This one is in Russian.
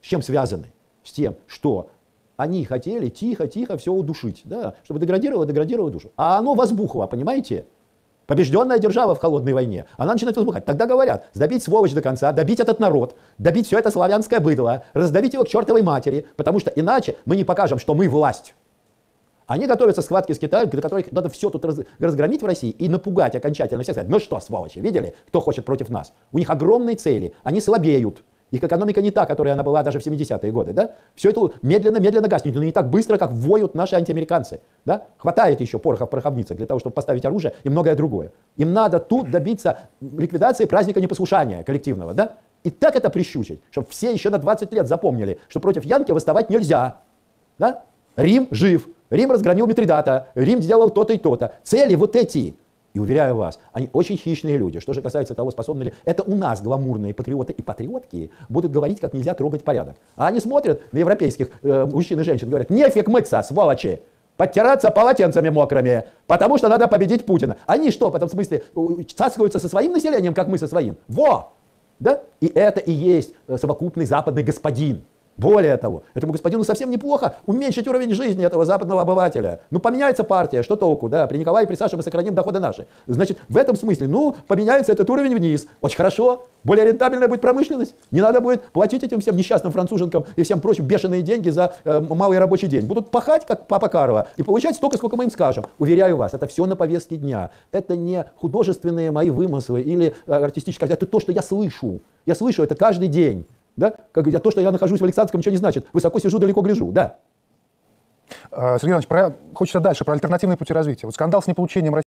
чем связаны? С тем, что они хотели тихо-тихо все удушить, да, чтобы деградировать душу. А оно возбухло, понимаете? Побежденная держава в холодной войне, она начинает возбухать. Тогда говорят, добить сволочь до конца, добить этот народ, добить все это славянское быдло, раздавить его к чертовой матери, потому что иначе мы не покажем, что мы власть. Они готовятся к схватке с Китаем, для которых надо все тут разгромить в России и напугать окончательно всех. Сказать, ну что, сволочи, видели, кто хочет против нас? У них огромные цели, они слабеют. Их экономика не та, которая она была даже в 70-е годы. Да? Все это медленно-медленно гаснет, но не так быстро, как воют наши антиамериканцы. Да? Хватает еще пороха в пороховницах для того, чтобы поставить оружие и многое другое. Им надо тут добиться ликвидации праздника непослушания коллективного. Да? И так это прищучить, чтобы все еще на 20 лет запомнили, что против Янки восставать нельзя. Да? Рим жив, Рим разгромил Митридата, Рим сделал то-то и то-то. Цели вот эти. И уверяю вас, они очень хищные люди. Что же касается того, способны ли... Это у нас гламурные патриоты и патриотки будут говорить, как нельзя трогать порядок. А они смотрят на европейских мужчин и женщин, говорят, нефиг мыться, сволочи, подтираться полотенцами мокрыми, потому что надо победить Путина. Они что, в этом смысле, цаскаются со своим населением, как мы со своим? Во! Да? И это и есть совокупный западный господин. Более того, этому господину совсем неплохо уменьшить уровень жизни этого западного обывателя. Ну, поменяется партия, что толку, да, при Николае, при Саше мы сохраним доходы наши. Значит, в этом смысле, ну, поменяется этот уровень вниз. Очень хорошо, более рентабельная будет промышленность. Не надо будет платить этим всем несчастным француженкам и всем прочим бешеные деньги за малый рабочий день. Будут пахать, как папа Карло, и получать столько, сколько мы им скажем. Уверяю вас, это все на повестке дня. Это не художественные мои вымыслы или артистические, это то, что я слышу. Я слышу это каждый день. Да? Как то, что я нахожусь в Александрском, ничего не значит. Высоко сижу, далеко гляжу. Да. Сергей Иванович, хочется дальше, про альтернативные пути развития. Вот скандал с неполучением